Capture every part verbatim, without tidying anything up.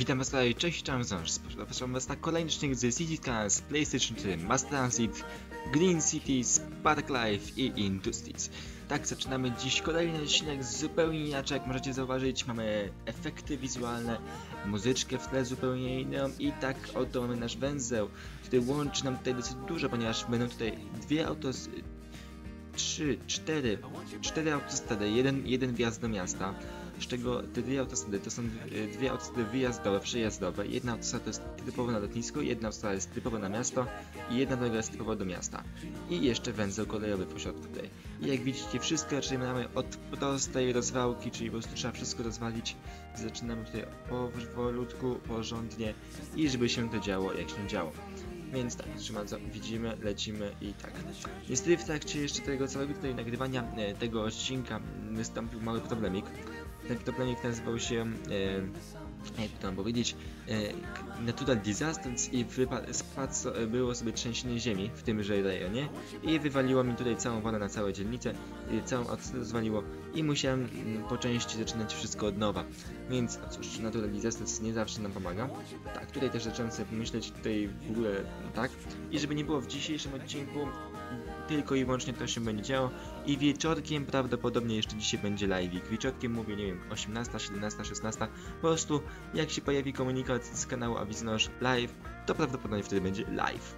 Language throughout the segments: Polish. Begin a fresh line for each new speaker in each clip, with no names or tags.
Witam was tutaj, cześć, cześć, zapraszam was na kolejny odcinek z City Skylines, PlayStation trzy, Mass Transit, Green Cities, Park Life i Industries. Tak, zaczynamy dziś kolejny odcinek zupełnie inaczej, jak możecie zauważyć. Mamy efekty wizualne, muzyczkę w tle zupełnie inną i tak oto mamy nasz węzeł, który łączy nam tutaj dosyć dużo, ponieważ będą tutaj dwie autos... trzy, cztery, cztery autostrady, jeden, jeden wjazd do miasta, z czego te dwie autostrady to są dwie autostrady wyjazdowe, przejazdowe. Jedna autostrada to jest typowo na lotnisko, jedna autostrada jest typowo na miasto i jedna droga jest typowo do miasta. I jeszcze węzeł kolejowy pośrodku tutaj. I jak widzicie, wszystko raczej mamy od prostej rozwałki, czyli po prostu trzeba wszystko rozwalić. Zaczynamy tutaj powolutku, porządnie i żeby się to działo, jak się działo. Więc tak, bardzo widzimy, lecimy i tak. Niestety w trakcie jeszcze tego całego tutaj nagrywania e, tego odcinka wystąpił mały problemik. Ten problemik nazywał się, e, jak to mam powiedzieć, e, Natural Disasters i spadł, było sobie trzęsienie ziemi w tymże rejonie i wywaliło mi tutaj całą wodę na całe dzielnicę, i całą autostradę rozwaliło i musiałem po części zaczynać wszystko od nowa. Więc no cóż, Natural Disasters nie zawsze nam pomaga. Tak, tutaj też zacząłem sobie pomyśleć tutaj w ogóle tak. I żeby nie było w dzisiejszym odcinku, tylko i wyłącznie to się będzie działo. I wieczorkiem prawdopodobnie jeszcze dzisiaj będzie live'ik. Wieczorkiem mówię, nie wiem, osiemnasta, siedemnasta, szesnasta. Po prostu jak się pojawi komunikat z kanału Awiznoż live, to prawdopodobnie wtedy będzie live.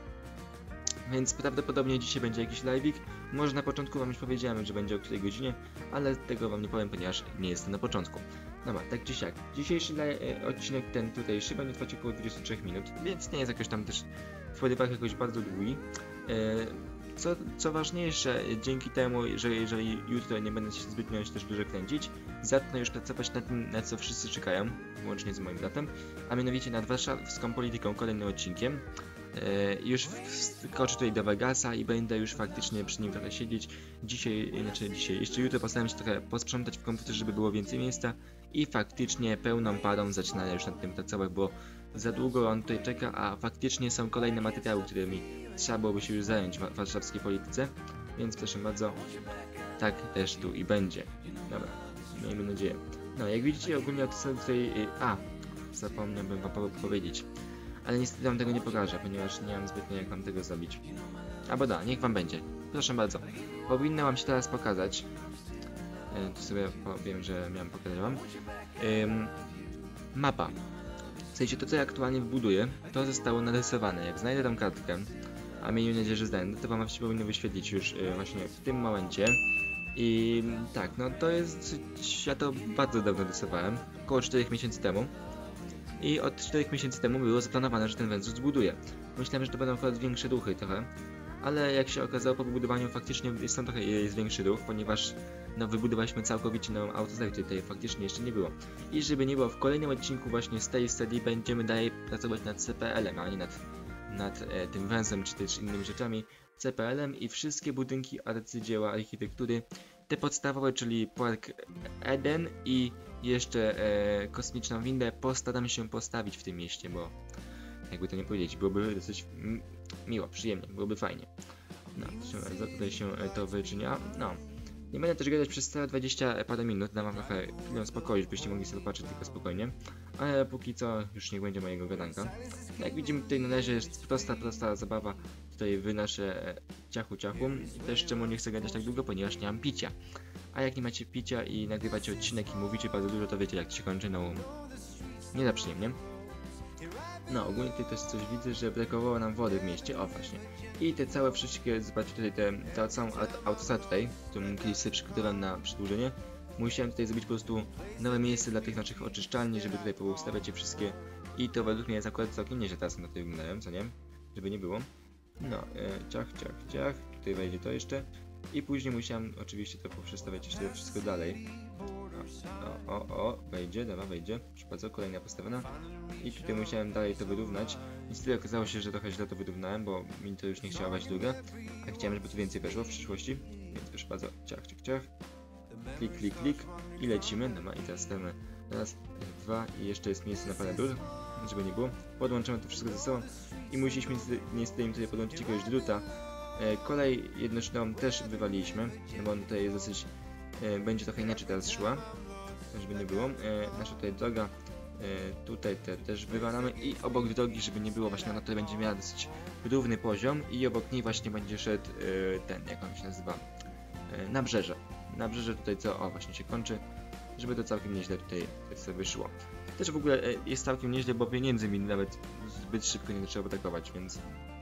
Więc prawdopodobnie dzisiaj będzie jakiś live'ik. Może na początku wam już powiedziałem, że będzie o której godzinie, ale tego wam nie powiem, ponieważ nie jestem na początku. Dobra, tak czy siak. Dzisiejszy e, odcinek ten tutejszy będzie trwać około dwudziestu trzech minut, więc nie jest jakoś tam też w spodziewaniach jakoś bardzo długi. E, co, co ważniejsze, dzięki temu, że jeżeli jutro nie będę się zbytnio też dużo kręcić, zacznę już pracować nad tym, na co wszyscy czekają, łącznie z moim bratem, a mianowicie nad warszawską polityką kolejnym odcinkiem. E, już wskoczę tutaj do Vegasa i będę już faktycznie przy nim trochę siedzieć. Dzisiaj, znaczy dzisiaj, jeszcze jutro postaram się trochę posprzątać w komputerze, żeby było więcej miejsca i faktycznie pełną parą zaczynaję już nad tym pracować, bo za długo on tutaj czeka, a faktycznie są kolejne materiały, którymi trzeba byłoby się już zająć w warszawskiej polityce, więc proszę bardzo, tak też tu i będzie. Dobra, miejmy nadzieję. No, jak widzicie, ogólnie to sobie tutaj... A, zapomniałbym wam powiedzieć. Ale niestety wam tego nie pokażę, ponieważ nie mam zbytnio jak wam tego zrobić. Albo da, niech wam będzie. Proszę bardzo. Powinno wam się teraz pokazać. E, tu sobie powiem, że miałem pokazać wam. Ym, mapa. W sensie to, co ja aktualnie wbuduję, to zostało narysowane. Jak znajdę tą kartkę, a miejmy nadzieję, że znajdę, to wam się powinno wyświetlić już yy, właśnie w tym momencie. I tak, no to jest... Ja to bardzo dawno rysowałem. Około czterech miesięcy temu. I od czterech miesięcy temu było zaplanowane, że ten węzeł zbuduję. Myślałem, że to będą akurat większe ruchy trochę. Ale jak się okazało, po wybudowaniu faktycznie jest tam trochę jest większy ruch, ponieważ no wybudowaliśmy całkowicie nową autostradę, której tutaj faktycznie jeszcze nie było. I żeby nie było, w kolejnym odcinku właśnie z tej serii będziemy dalej pracować nad C P L-em, a nie nad, nad e, tym węzłem czy też innymi rzeczami. C P L-em i wszystkie budynki arcydzieła architektury, te podstawowe, czyli Park Eden i jeszcze e, kosmiczną windę, postaram się postawić w tym mieście, bo jakby to nie powiedzieć, byłoby dosyć miło, przyjemnie, byłoby fajnie. No, tutaj się to wyczynia. No, nie będę też gadać przez całe dwadzieścia parę minut, dam wam trochę chwilę spokoju, żebyście mogli sobie popatrzeć tylko spokojnie. Ale póki co już nie będzie mojego gadanka. No, jak widzimy, tutaj na razie jest prosta, prosta zabawa. Tutaj wynaszę ciachu ciachu. I też czemu nie chcę gadać tak długo, ponieważ nie mam picia. A jak nie macie picia i nagrywacie odcinek i mówicie bardzo dużo, to wiecie jak się kończy, no nie za przyjemnie. No, ogólnie tutaj też coś widzę, że brakowało nam wody w mieście, o właśnie. I te całe wszystkie, zobaczcie tutaj te, tę całą autostradę tutaj, którą kiedyś sobie przygotowałem na przedłużenie. Musiałem tutaj zrobić po prostu nowe miejsce dla tych naszych oczyszczalni, żeby tutaj poustawiać je wszystkie. I to według mnie jest akurat całkiem nieźle teraz na to wyglądają, co nie? Żeby nie było. No, e, ciach, ciach, ciach, tutaj wejdzie to jeszcze. I później musiałem oczywiście to poprzestawiać jeszcze wszystko dalej. O, o, o, wejdzie, dobra, wejdzie. Proszę bardzo, kolejna postawiona. I tutaj musiałem dalej to wyrównać. Niestety okazało się, że trochę źle to wyrównałem, bo mi to już nie chciała wać druga. A chciałem, żeby tu więcej weszło w przyszłości. Więc proszę bardzo, ciach, ciach, ciach. Klik, klik, klik. I lecimy. Dobra, i teraz stamy raz, dwa i jeszcze jest miejsce na parę dur, żeby nie było. Podłączamy to wszystko ze sobą. I musieliśmy niestety im tutaj podłączyć jakiegoś druta. E, kolej jednoszynową też wywaliliśmy, no bo tutaj jest dosyć, e, będzie trochę inaczej teraz szła, żeby nie było. E, nasza tutaj droga Yy, tutaj te też wywalamy i obok drogi, żeby nie było właśnie, ona tutaj będzie miała dosyć równy poziom i obok niej właśnie będzie szedł yy, ten, jak on się nazywa, yy, nabrzeże. Nabrzeże tutaj co, o właśnie się kończy, żeby to całkiem nieźle tutaj sobie wyszło. Też w ogóle yy, jest całkiem nieźle, bo pieniędzy mi nawet zbyt szybko nie zaczęło atakować, więc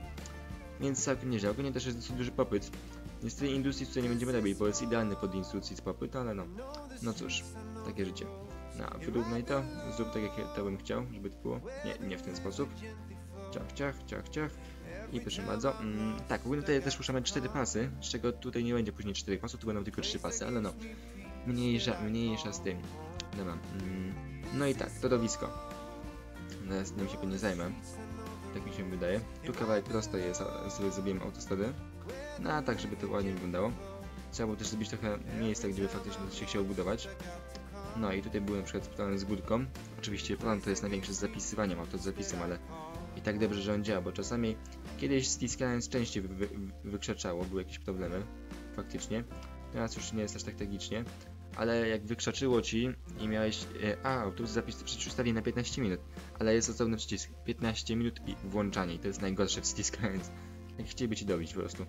więc całkiem nieźle. Ogólnie też jest dosyć duży popyt. Niestety industrii tutaj nie będziemy robić, bo jest idealny pod instrukcji z popyt, ale no, no cóż, takie życie. No, wyrównaj to, zrób tak jak ja to bym chciał, żeby to było. Nie, nie w ten sposób. Ciach, ciach, ciach, ciach. I proszę bardzo. Mm, tak, ogólnie tutaj też puszczamy cztery pasy, z czego tutaj nie będzie później czterech pasów, tu będą tylko trzy pasy, ale no, mniejsza, mniejsza z tym. Dobra. Mm, no i tak, torowisko. Teraz tym się nie zajmę. Tak mi się wydaje. Tu kawałek prosto jest, sobie zrobiłem autostradę. No a tak, żeby to ładnie wyglądało. Trzeba było też zrobić trochę miejsca, gdzie by faktycznie się chciało budować. No i tutaj był na przykład plan z górką. Oczywiście plan to jest największy z zapisywaniem, auto z zapisem, ale i tak dobrze, że on działa, bo czasami kiedyś z T-Skylines częściej wy, wy, wykrzaczało, były jakieś problemy, faktycznie. Teraz już nie jest aż tak tragicznie, ale jak wykrzaczyło ci i miałeś, e, a auto z zapisu przecież ustawienie na piętnaście minut, ale jest osobny przycisk piętnaście minut i włączanie i to jest najgorsze w T-Skylines. Jak chcieliby ci dobić po prostu.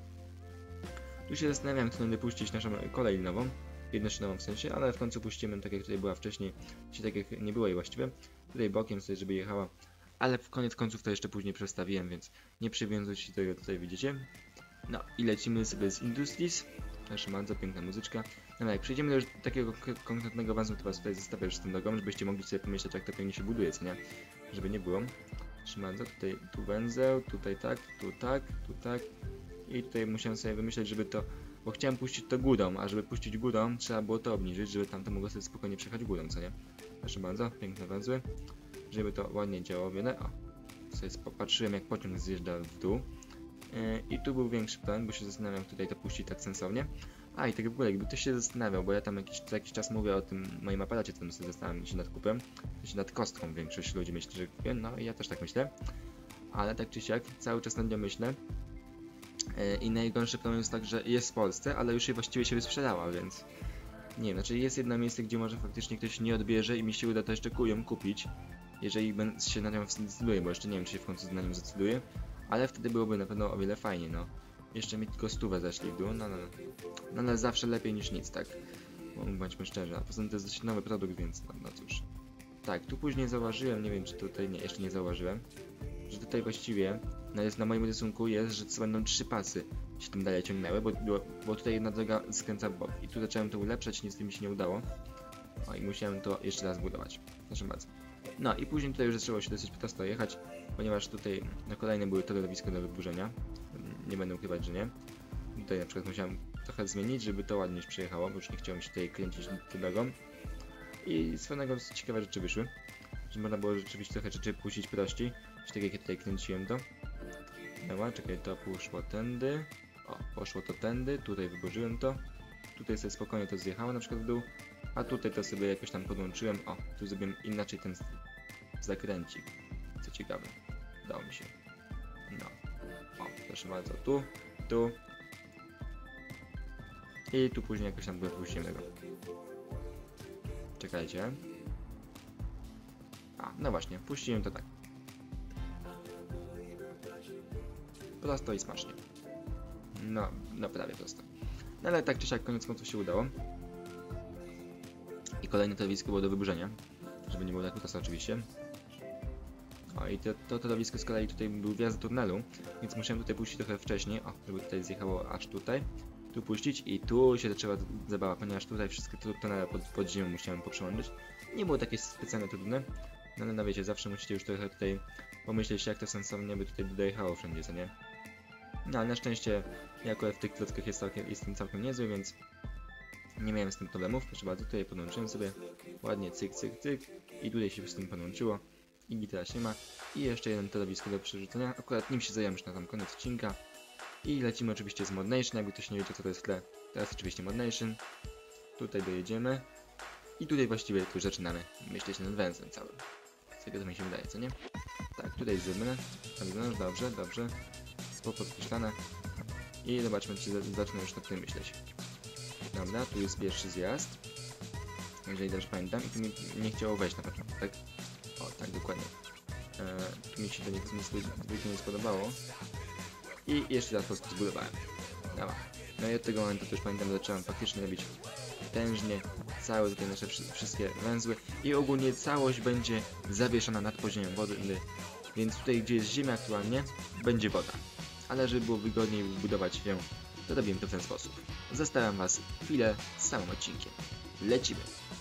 Tu się zastanawiam, kto będę puścić naszą kolej nową, jednoszynową w sensie, ale w końcu puścimy tak jak tutaj była wcześniej, czy tak jak nie było jej właściwie. Tutaj bokiem sobie, żeby jechała, ale w koniec końców to jeszcze później przestawiłem, więc nie przywiązujcie się do tego, tutaj widzicie. No i lecimy sobie z Industries. Proszę bardzo, piękna muzyczka. No jak przejdziemy do już takiego konkretnego węzła, to was tutaj zostawię już z tym drogą, żebyście mogli sobie pomyśleć, jak to pięknie się buduje, co nie? Żeby nie było. Proszę bardzo, tutaj tu węzeł, tutaj tak, tu tak, tu tak. I tutaj musiałem sobie wymyśleć, żeby to, bo chciałem puścić to górą, a żeby puścić górą, trzeba było to obniżyć, żeby tam to mogło sobie spokojnie przejechać górą, co nie? Proszę bardzo, piękne węzły, żeby to ładnie działało wiele. O, sobie popatrzyłem, jak pociąg zjeżdża w dół. Yy, I tu był większy plan, bo się zastanawiam tutaj to puścić tak sensownie. A i tak w ogóle, jakby ktoś się zastanawiał, bo ja tam jakiś, co jakiś czas mówię o tym moim aparacie, co sobie zastanawiam się nad kupem, się nad kostką większość ludzi myśli, że kupię, no i ja też tak myślę. Ale tak czy siak, cały czas nad nią myślę. I najgorszy problem jest tak, że jest w Polsce, ale już jej właściwie się wysprzedała, więc nie wiem, znaczy jest jedno miejsce, gdzie może faktycznie ktoś nie odbierze i mi się uda to jeszcze ją kupić, jeżeli się na nią zdecyduje, bo jeszcze nie wiem, czy się w końcu na nią zdecyduje, ale wtedy byłoby na pewno o wiele fajniej, no. Jeszcze mi tylko stówę zeszli w dół, no, no, no ale zawsze lepiej niż nic, tak, bądźmy szczerzy, a poza tym to jest dość nowy produkt, więc no, no cóż. Tak, tu później zauważyłem, nie wiem czy tutaj, nie, jeszcze nie zauważyłem, że tutaj właściwie no jest, na moim rysunku jest, że to będą trzy pasy się tym dalej ciągnęły, bo, bo, bo tutaj jedna droga skręca w bok i tu zacząłem to ulepszać, niestety mi się nie udało. O i musiałem to jeszcze raz budować, proszę bardzo. No i później tutaj już zaczęło się dosyć prosto jechać, ponieważ tutaj na kolejne były torowisko do wyburzenia, nie będę ukrywać, że nie. Tutaj na przykład musiałem trochę zmienić, żeby to ładnie przejechało, bo już nie chciałem się tutaj kręcić tą drogą. I z pewnego ciekawe rzeczy wyszły, że można było rzeczywiście trochę rzeczy puścić prościej, tak jak ja tutaj kręciłem to. Dobra, czekaj, to poszło tędy. O, poszło to tędy, tutaj wyburzyłem to. Tutaj sobie spokojnie to zjechało na przykład w dół. A tutaj to sobie jakoś tam podłączyłem. O, tu zrobiłem inaczej ten zakręcik. Co ciekawe, udało mi się. No, o, proszę bardzo, tu, tu. I tu później jakoś tam wypuściłem tego. Czekajcie. A, no właśnie, puściłem to tak. Prosto i smacznie. No, no prawie prosto. No ale tak czy siak koniec końców się udało. I kolejne torowisko było do wyburzenia. Żeby nie było tak prosto oczywiście. O i to, to torowisko z kolei tutaj był wjazd do tunelu. Więc musiałem tutaj puścić trochę wcześniej. O, żeby tutaj zjechało aż tutaj. Tu puścić i tu się zaczęła zabawa, ponieważ tutaj wszystkie tunele pod, pod ziemią musiałem poprzełączyć. Nie było takie specjalnie trudne. No ale no wiecie, zawsze musicie już trochę tutaj pomyśleć, jak to sensownie by tutaj dojechało wszędzie, co nie? No ale na szczęście ja akurat w tych klockach jest całkiem, jestem całkiem niezły, więc nie miałem z tym problemów. Proszę bardzo, tutaj podłączyłem sobie ładnie cyk, cyk, cyk i tutaj się z tym podłączyło i gitara się ma. I jeszcze jeden torowisko do przerzucenia, akurat nim się zająłem już na tam koniec odcinka. I lecimy oczywiście z Mod Nation, jakby ktoś nie wiedział co to jest w tle. Teraz oczywiście Mod Nation. Tutaj dojedziemy. I tutaj właściwie już zaczynamy myśleć nad węzłem całym. Z tego to mi się wydaje, co nie? Tak, tutaj zrobimy. Tak, no, dobrze, dobrze. Spoko podkreślane. I zobaczmy, czy zacznę już nad tym myśleć. Dobra, tu jest pierwszy zjazd. Jeżeli dobrze pamiętam. I tu mi nie chciało wejść na początek, tak? tak dokładnie. E, tu mi się to nie, nie spodobało. I jeszcze raz po prostu zbudowałem. Dobra. No i od tego momentu też pamiętam, zacząłem faktycznie robić tężnie całe tutaj nasze wszystkie węzły i ogólnie całość będzie zawieszona nad poziomem wody, więc tutaj, gdzie jest ziemia aktualnie, będzie woda. Ale żeby było wygodniej budować ją, to robię to w ten sposób. Zostawiam Was chwilę z samym odcinkiem. Lecimy!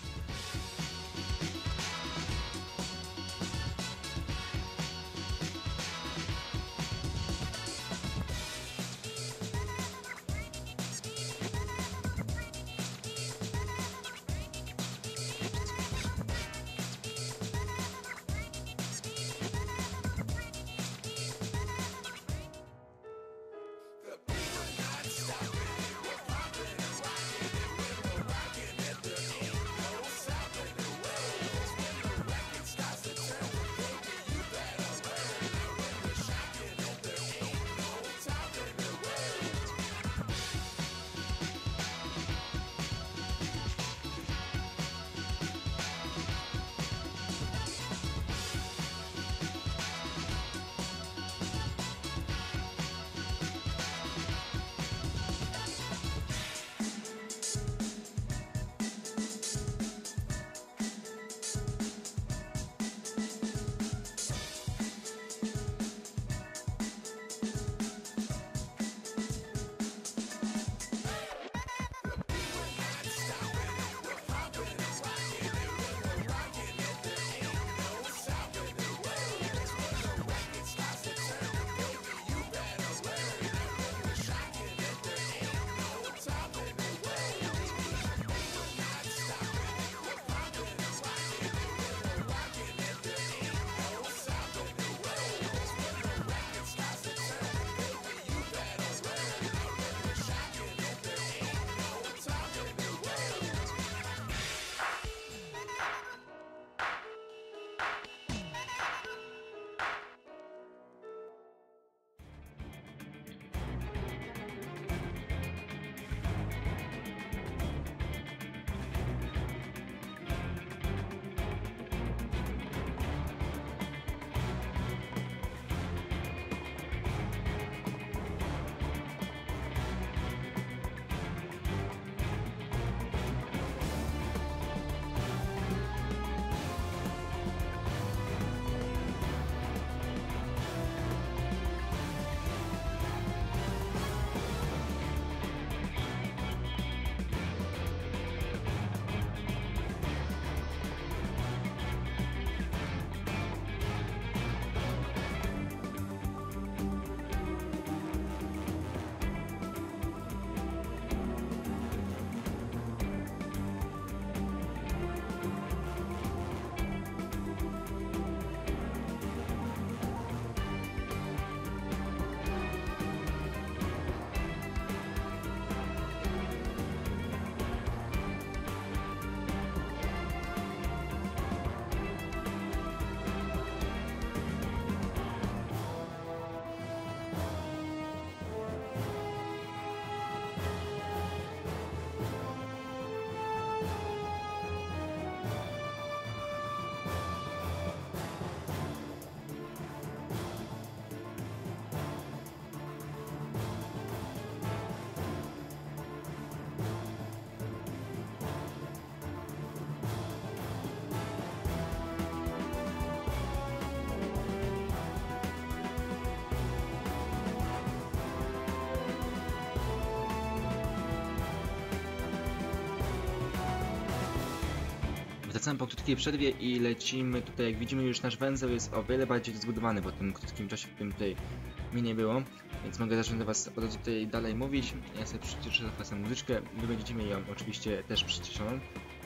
Wracamy po krótkiej przerwie i lecimy tutaj. Jak widzimy, już nasz węzeł jest o wiele bardziej zbudowany po tym krótkim czasie, w którym tutaj mnie nie było, więc mogę zacząć do Was od razu tutaj dalej mówić. Ja sobie przycieszę do Was muzyczkę, Wy będziecie mieli ją oczywiście też przyciszoną.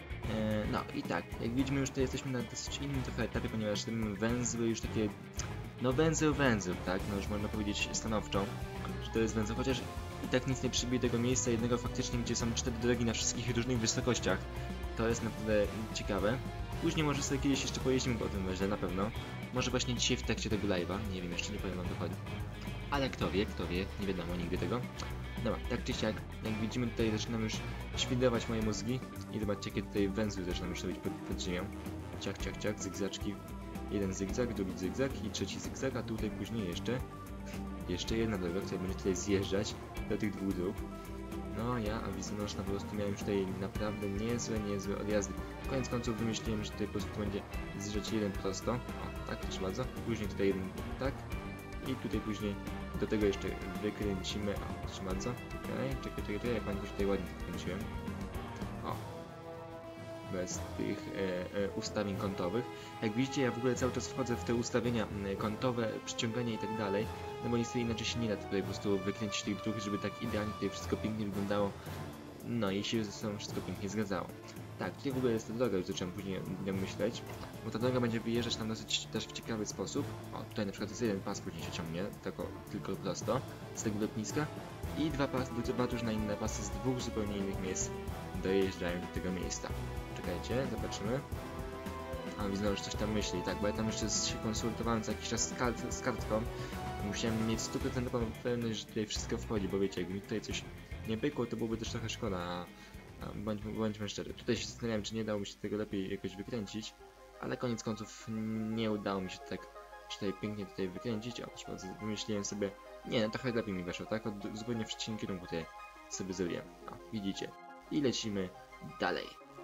No i tak, jak widzimy, już tutaj jesteśmy na dosyć innym trochę etapie, ponieważ ten węzły już takie, no węzeł, węzeł, tak, no już można powiedzieć stanowczo, że to jest węzeł, chociaż i tak nic nie przybije tego miejsca jednego faktycznie, gdzie są cztery drogi na wszystkich różnych wysokościach. To jest naprawdę ciekawe. Później może sobie kiedyś jeszcze pojeździmy po tym węźle, na pewno. Może właśnie dzisiaj w trakcie tego live'a, nie wiem, jeszcze nie powiem wam dokładnie. Ale kto wie, kto wie, nie wiadomo nigdy tego. Dobra, tak czy siak, jak widzimy tutaj zaczynam już świdrować moje mózgi i zobaczcie, jakie tutaj węzły zaczynam już robić pod, pod ziemią. Ciak, ciak, ciak, zygzaczki, jeden zygzak, drugi zygzak i trzeci zygzak, a tutaj później jeszcze jeszcze jedna droga, która będzie tutaj zjeżdżać do tych dwóch dróg. No ja, a wizunożna po prostu miałem już tutaj naprawdę niezłe, niezłe odjazdy. Koniec końców wymyśliłem, że tutaj po prostu będzie zjeżdżać jeden prosto. O, tak, proszę bardzo. Później tutaj jeden tak. I tutaj później do tego jeszcze wykręcimy. O, proszę bardzo. Okej, okay. czekaj, czekaj, czekaj, ja pamiętam, że tutaj ładnie wykręciłem. O. Bez tych e, e, ustawień kątowych. Jak widzicie, ja w ogóle cały czas wchodzę w te ustawienia e, kątowe, przyciągania i tak dalej, no bo niestety inaczej się nie da tutaj po prostu wykręcić tych dróg, żeby tak idealnie tutaj wszystko pięknie wyglądało, no i się ze sobą wszystko pięknie zgadzało. Tak, tutaj w ogóle jest ta droga, już zacząłem później myśleć, bo ta droga będzie wyjeżdżać tam dosyć też w ciekawy sposób. O, tutaj na przykład jest jeden pas później się ciągnie, tylko, tylko prosto, z tego lotniska i dwa, pas, dwa różne inne pasy z dwóch zupełnie innych miejsc dojeżdżają do tego miejsca. Czekajcie, zobaczymy. A widzę, że coś tam myśli, tak, bo ja tam jeszcze się konsultowałem co jakiś czas z, kart, z kartką. Musiałem mieć sto procent pewność, że tutaj wszystko wchodzi, bo wiecie, jakby mi tutaj coś nie pykło, to byłoby też trochę szkoda, a, a bądźmy, bądźmy szczerzy. Tutaj się zastanawiałem, czy nie dało mi się tego lepiej jakoś wykręcić, ale koniec końców nie udało mi się tak tutaj pięknie tutaj wykręcić, a wymyśliłem sobie, nie, no trochę lepiej mi weszło, tak, od zupełnie w przeciwnym kierunku tutaj sobie zrobiłem, o, widzicie, i lecimy dalej.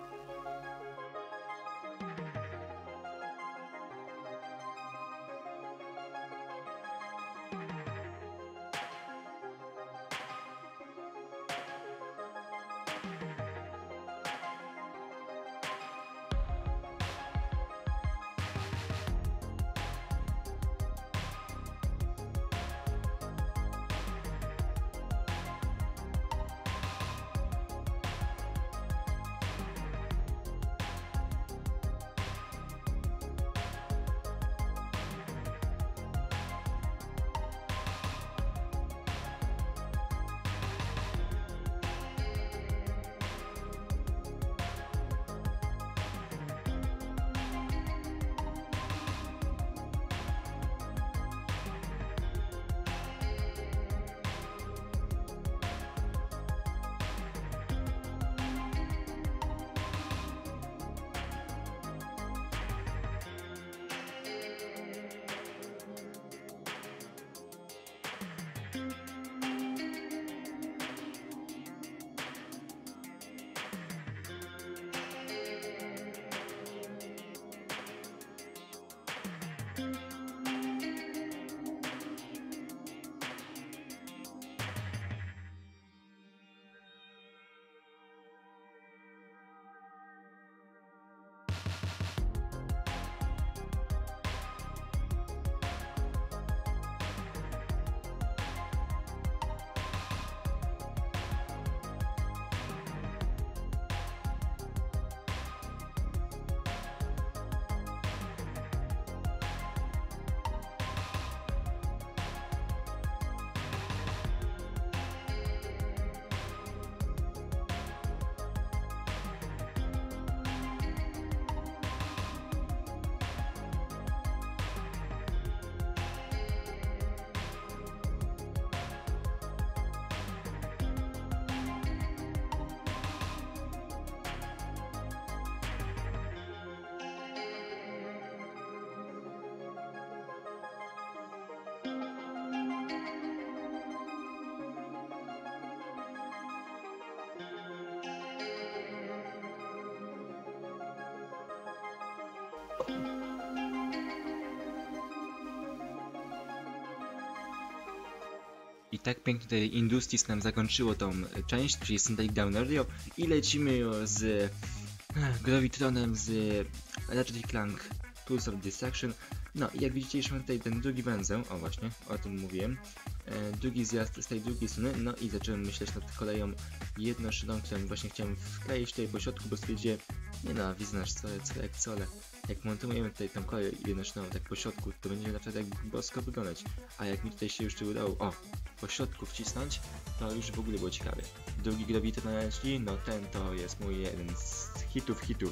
I tak pięknie tutaj Industries nam zakończyło tą część, czyli Synthetic Down Radio i lecimy już z Gravitronem, z Ratchet Clank Tools of Destruction. No i jak widzicie, już mam tutaj ten drugi węzeł, o właśnie, o tym mówiłem, e, drugi zjazd z tej drugiej strony, no i zacząłem myśleć nad koleją jednoszyną, którą właśnie chciałem wkleić tutaj po środku, bo stwierdziłem, nie no, widzę nasz cole, cole jak cole, jak montujemy tutaj tą koleję jednoszyną tak po środku, to będzie naprawdę jak bosko wyglądać, a jak mi tutaj się już udało, o, po środku wcisnąć, to już w ogóle było ciekawie. Drugi Gravitron na jeśli, no ten to jest mój jeden z hitów hitów,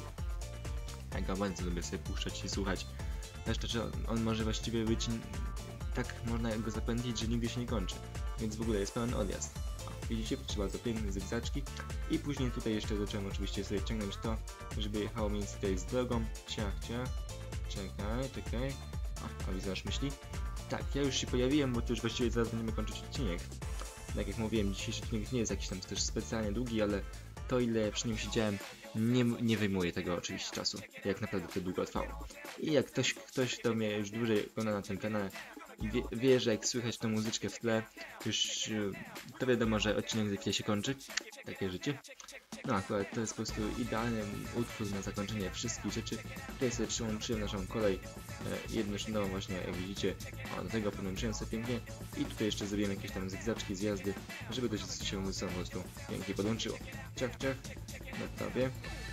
ja go bardzo lubię sobie puszczać i słuchać. Zresztą, że on, on może właściwie być, tak można go zapędzić, że nigdy się nie kończy, więc w ogóle jest pełen odjazd. O, widzicie, trzeba bardzo piękne zygzaczki i później tutaj jeszcze zacząłem oczywiście sobie ciągnąć to, żeby jechało mniej więcej tutaj z drogą, ciach, ciach, czekaj, czekaj. O, a widzę, aż myśli. Tak, ja już się pojawiłem, bo to już właściwie zaraz będziemy kończyć odcinek. Tak jak mówiłem, dzisiejszy odcinek nie jest jakiś tam też specjalnie długi, ale to ile przy nim siedziałem nie, nie wyjmuje tego oczywiście czasu, jak naprawdę to długo trwało. I jak ktoś, ktoś kto mnie już dłużej ogląda na tym kanale, wie, wie, że jak słychać tą muzyczkę w tle, już to wiadomo, że odcinek za chwilę się kończy. Takie życie. No akurat to jest po prostu idealny utwór na zakończenie wszystkich rzeczy. Tutaj sobie przyłączyłem naszą kolej e, jednoszynową właśnie, jak widzicie. O, do tego podłączyłem sobie pięknie. I tutaj jeszcze zrobiłem jakieś tam zygzaczki, zjazdy, żeby to się ze sobą po prostu pięknie podłączyło. Ciach, ciach, na tobie.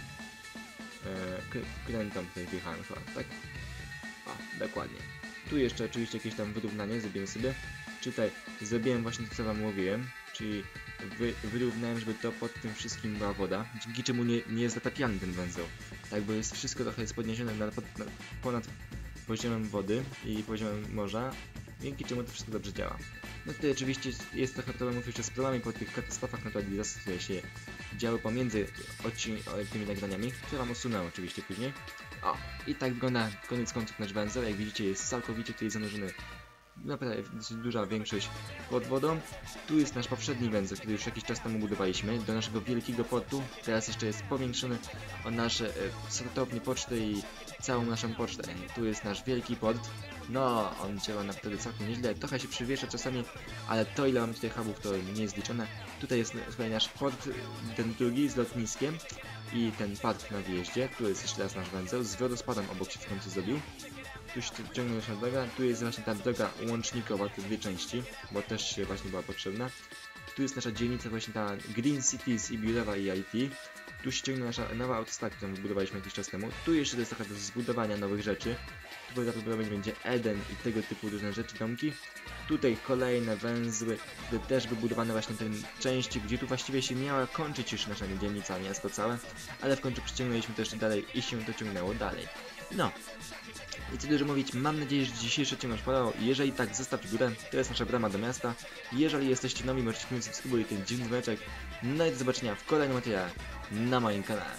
E, krętam tutaj wjechałem chyba, tak? O, dokładnie. Tu jeszcze oczywiście jakieś tam wyrównanie zrobiłem sobie. Tutaj zrobiłem właśnie to, co wam mówiłem, czyli wy, wyrównałem, żeby to pod tym wszystkim była woda, dzięki czemu nie, nie jest zatapiany ten węzeł. Tak, bo jest wszystko trochę jest podniesione na, pod, na, ponad poziomem wody i poziomem morza, dzięki czemu to wszystko dobrze działa. No tutaj oczywiście jest trochę problemów jeszcze z problemami po tych katastrofach naturalizacji, które się działy pomiędzy tymi nagraniami, które wam usunę oczywiście później. O, i tak wygląda koniec końców nasz węzeł, jak widzicie jest całkowicie tutaj zanurzony. Naprawdę dosyć duża większość pod wodą. Tu jest nasz poprzedni węzeł, który już jakiś czas temu budowaliśmy, do naszego wielkiego portu. Teraz jeszcze jest powiększony o nasze e, sortownie poczty i całą naszą pocztę. Tu jest nasz wielki port. No, on działa naprawdę całkiem nieźle. Trochę się przywiesza czasami, ale to ile mam tutaj hubów to nie jest liczone. Tutaj jest tutaj nasz port, ten drugi z lotniskiem i ten park na wjeździe. Tu jest jeszcze raz nasz węzeł z wodospadem obok się w końcu zrobił. Tu się ciągnie nasza droga, tu jest właśnie ta droga łącznikowa, te dwie części, bo też się właśnie była potrzebna. Tu jest nasza dzielnica właśnie ta Green Cities i Biurowa i I T. Tu się ciągnie nasza nowa autostrada, którą zbudowaliśmy jakiś czas temu. Tu jeszcze jest trochę do zbudowania nowych rzeczy. Tu prawdopodobnie będzie Eden i tego typu różne rzeczy, domki. Tutaj kolejne węzły, które też wybudowane właśnie ten części, gdzie tu właściwie się miała kończyć już nasza dzielnica, miasto całe. Ale w końcu przyciągnęliśmy to jeszcze dalej i się to ciągnęło dalej. No. I co dużo mówić, mam nadzieję, że dzisiejszy odcinek Wam podobał. Jeżeli tak, zostawcie górę, to jest nasza brama do miasta. Jeżeli jesteście nowi, możecie kliknąć subskrybuj ten dziwny dzwoneczek. No i do zobaczenia w kolejnym materiale na moim kanale.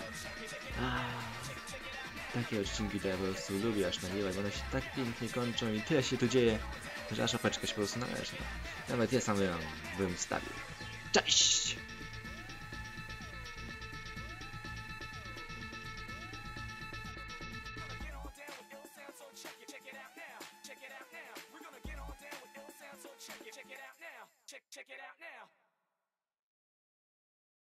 Takie odcinki to ja po prostu lubię aż nagrywać, one się tak pięknie kończą i tyle się tu dzieje, że aż apeczka się po prostu należy. Nawet ja sam ją bym wstawił. Cześć! Check it out now.